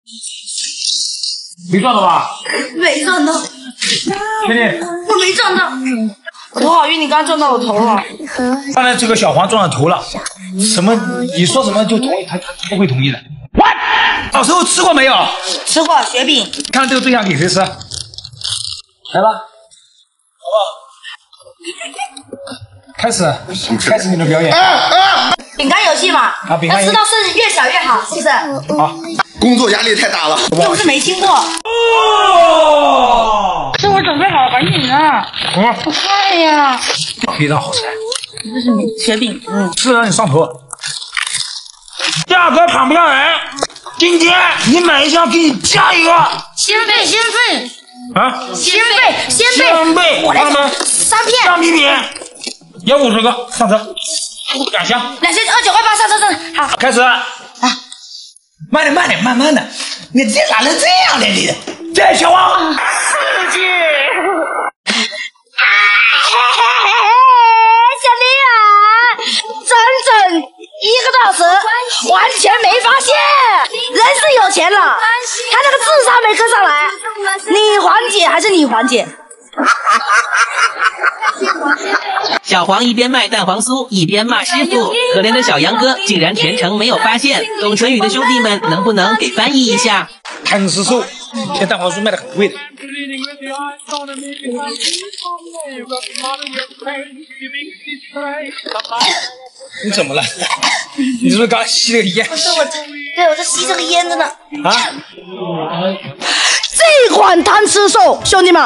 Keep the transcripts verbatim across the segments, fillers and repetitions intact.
没赚到吧？ 没赚到。 确定？ 我没赚到。我头好晕，你刚刚撞到我头了。 刚才这个小黄撞到头了，什么？你说什么就同意，他他不会同意的。What？ 小时候吃过没有？ 吃过雪饼。 看这个对象给谁吃？来吧，好不好？开始，开始你的表演。 饼干游戏嘛， 啊，饼干游戏要吃到是越小越好，是不是？ 好。 工作压力太大了， 又不是没听过。 哦， 这我准备好了，赶紧啊！ 嗯， 快呀！ 非常好吃。 这是雪饼，嗯， 吃了让你上头。价格砍不下来，今天你买一箱给你加一个。 鲜贝，鲜贝。 啊！ 鲜贝，鲜贝， 鲜贝， 我来看到没？ 三片， 橡皮饼，也五十个，上车，两箱， 两千二九块八，上车上。好， 开始。啊，慢点，慢点，慢慢的，你这咋能这样呢？你，这小王，刺激。 小李啊，整整一个多小时，完全没发现，人是有钱了，他那个智商没跟上来，你缓解还是你缓解？ 小黄一边卖蛋黄酥一边骂师傅，可怜的小杨哥竟然全程没有发现。懂唇语的兄弟们能不能给翻译一下？ 贪吃兽，现在蛋黄酥卖的很贵的。你怎么了？你是不是刚吸了个烟？ 不是我，对我在吸这个烟的呢。 啊！ 这款贪吃兽，兄弟们。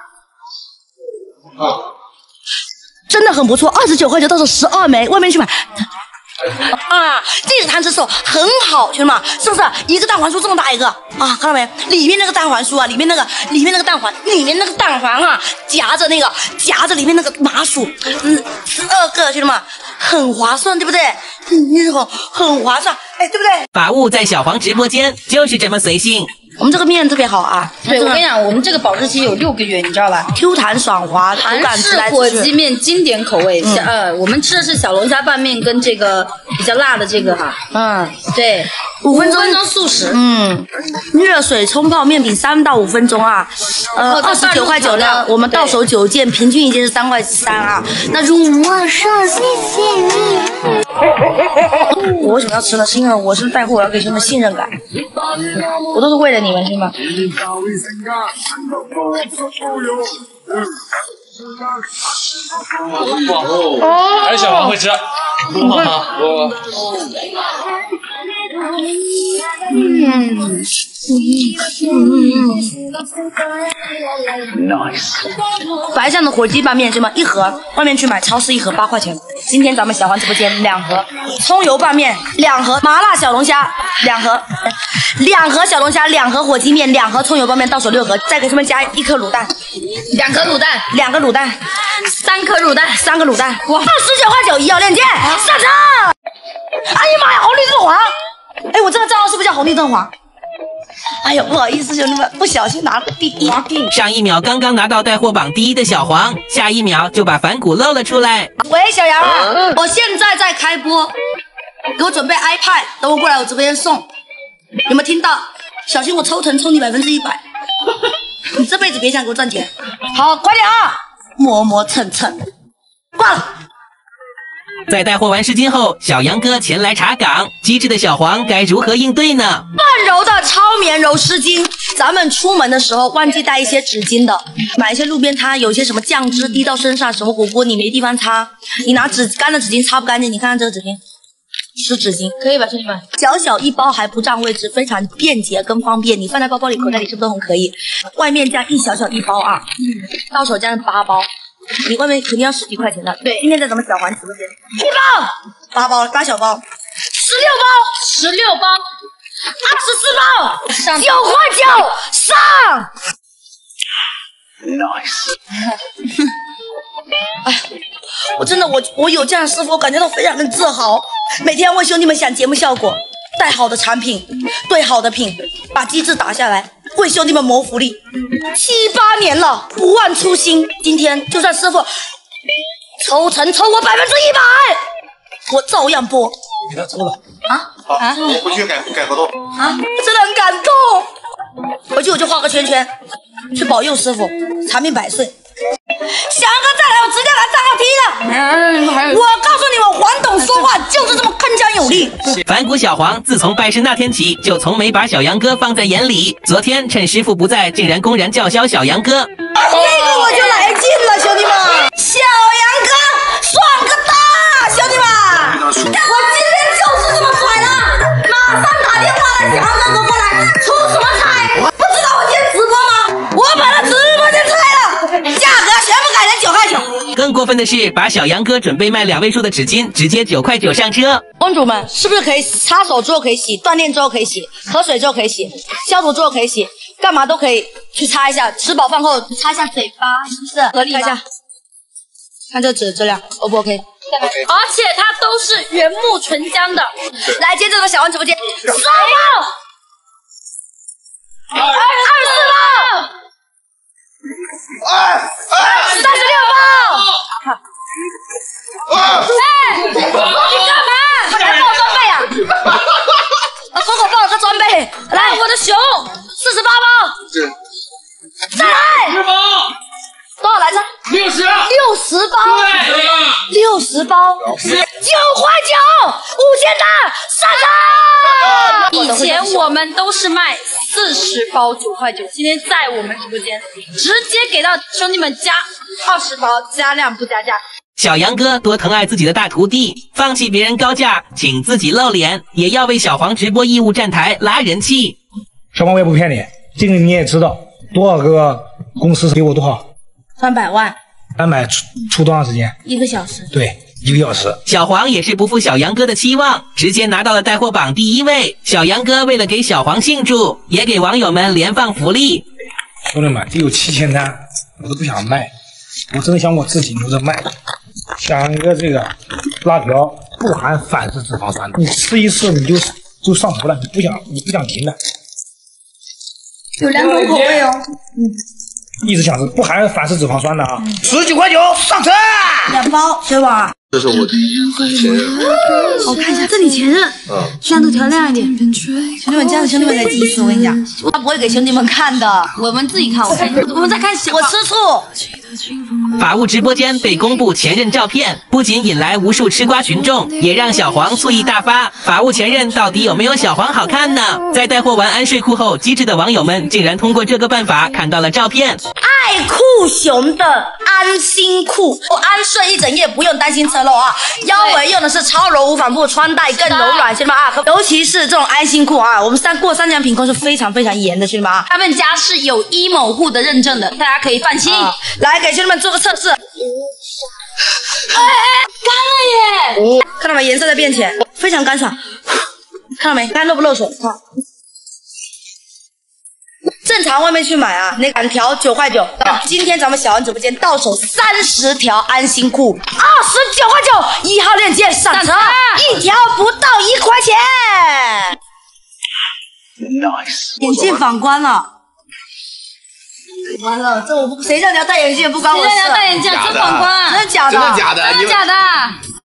真的很不错，二十九块九到手十二枚，外面去买。啊，这个贪吃兽很好，兄弟们，是不是？一个蛋黄酥这么大一个啊，看到没？里面那个蛋黄酥啊，里面那个里面那个蛋黄，里面那个蛋黄啊，夹着那个夹着里面那个麻薯，嗯，十二个，兄弟们，很划算，对不对？嗯，很很划算，哎，对不对？ 法务在小黄直播间就是这么随性。 我们这个面特别好啊！ 对，我跟你讲，我们这个保质期有六个月，你知道吧 ？Q 弹爽滑， 韩式火鸡面经典口味。嗯、呃，我们吃的是小龙虾拌面跟这个比较辣的这个哈。 嗯， 对， 五分钟速食。 嗯，热水冲泡面饼三到五分钟啊。呃，二十九块九呢，我们到手九件，平均一件是三块三啊。那如果说谢谢你，我为什么要吃呢？是因为我是带货，我要给兄弟们信任感。我都是为了你们，兄弟们。 哦，还是小黄会吃，很好吗？我。 嗯。Nice。白酱的火鸡拌面是吗？一盒，外面去买超市一盒八块钱。今天咱们小黄直播间两盒，葱油拌面两盒，麻辣小龙虾两盒，两盒小龙虾，两盒火鸡面，两盒葱油拌面，到手六盒，再给他们加一颗卤蛋， 两颗卤蛋， 两个卤蛋， 三颗卤蛋， 三个卤蛋，哇，二十九块九，一号链接上车！哎呀妈呀，红绿灯黄！哎，我这个账号是不是叫红绿灯黄？哎呦，不好意思，兄弟们，不小心拿了第一。 上一秒刚刚拿到带货榜第一的小黄，下一秒就把反骨露了出来。 喂，小杨啊，我现在在开播，给我准备 iPad， 等我过来我直播间送。有没有听到？小心我抽成抽你百分之一百，你这辈子别想给我赚钱。好，快点啊！磨磨蹭蹭，挂了。 在带货完湿巾后，小杨哥前来查岗，机智的小黄该如何应对呢？ 半柔的超绵柔湿巾，咱们出门的时候忘记带一些纸巾的，买一些路边摊，有些什么酱汁滴到身上，什么火锅你没地方擦，你拿纸干的纸巾擦不干净，你看看这个纸巾，湿纸巾可以吧，兄弟们？小小一包还不占位置，非常便捷跟方便，你放在包包里、口袋里是不是都很可以？外面这样一小小一包啊，到手这样八包。你外面肯定要十几块钱的，对。今天在咱们小黄直播间，一包八包八小包，十六包十六包， 二十四包，九块九上。Nice。哎，我真的我我有这样的师傅，我感觉到非常的自豪。每天为兄弟们想节目效果，带好的产品，对好的品，把机制打下来，为兄弟们谋福利。七八年了，不忘初心。今天就算师傅抽成抽我百分之一百，我照样播。 给他抽了啊啊！ 我回去改改合同啊！真的很感感动。回去我就画个圈圈，去保佑师傅长命百岁。小杨哥再来，我直接拿账号踢的。我告诉你们，黄董说话就是这么铿锵有力。 反骨小黄自从拜师那天起，就从没把小杨哥放在眼里。昨天趁师傅不在，竟然公然叫嚣小杨哥。这个我就来劲了，兄弟们！小杨哥爽个大，兄弟们！我今天就是这么甩了，马上打电话来，小杨哥给我过来，出什么彩？不知道我今天直播吗？我把他直播间拆了，价格全部改成九块九。 更过分的是，把小杨哥准备卖两位数的纸巾，直接九块九上车。 公主们，是不是可以擦手之后可以洗，锻炼之后可以洗，喝水之后可以洗，消毒之后可以洗，干嘛都可以去擦一下，吃饱饭后擦一下嘴巴，是不是合理吗？看一下，看这纸质量 ，O 不 OK？ 而且它都是原木纯浆的。 来，接着到小王直播间，三号，二二十四号，二三十六号。哎，你干嘛？快来报装备啊！啊，狗狗报这装备，来，我的熊，四十八包，再来，多少来着？ 六十， 六十包，六十包，九块九，五千单，上车！ 以前我们都是卖四十包九块九，今天在我们直播间直接给到兄弟们加二十包，加量不加价。 小杨哥多疼爱自己的大徒弟，放弃别人高价，请自己露脸，也要为小黄直播义务站台拉人气。 小黄我也不骗你，这个你也知道，多少个公司给我多少？ 三百万， 三百出出多长时间？ 一个小时。 对，一个小时。 小黄也是不负小杨哥的期望，直接拿到了带货榜第一位。小杨哥为了给小黄庆祝，也给网友们连放福利。 兄弟们，这有七千单，我都不想卖，我真的想我自己留着卖。小杨哥这个辣条不含反式脂肪酸，你吃一次你就就上头了，你不想你不想停的。 有两种口味哦。嗯。 一直想吃不含反式脂肪酸的啊，十九块九上车， 两包，水宝。 这是我前任。 我看一下，这里前任，嗯，摄像头调亮一点。兄弟们，这样兄弟们才急死，我跟你讲，他不会给兄弟们看的， 我们自己看，我看，我们在看小， 我吃醋。 法务直播间被公布前任照片，不仅引来无数吃瓜群众，也让小黄醋意大发。法务前任到底有没有小黄好看呢？在带货完安睡裤后，机智的网友们竟然通过这个办法看到了照片。 爱酷熊的安心裤，我安睡一整夜不用担心侧漏啊，腰围用的是超柔无纺布，穿戴更柔软，兄弟们啊，尤其是这种安心裤啊，我们三过三强品控是非常非常严的，兄弟们啊， 他们家是有一某户的认证的，大家可以放心。 啊、来给兄弟们做个测试。哎哎，干了耶！ 哦、看到没？颜色在变浅，非常干爽。看到没？看漏不漏水？啊正常外面去买啊，那两条九块九。今天咱们小王直播间到手三十条安心裤，二十九块九，一号链接上车，一条不到一块钱。Nice， 眼镜反光了。完了，这我不谁叫你要戴眼镜不关我事。 谁叫你要戴眼镜？真反光， 真的假的？ 真的假的？ 真的假的？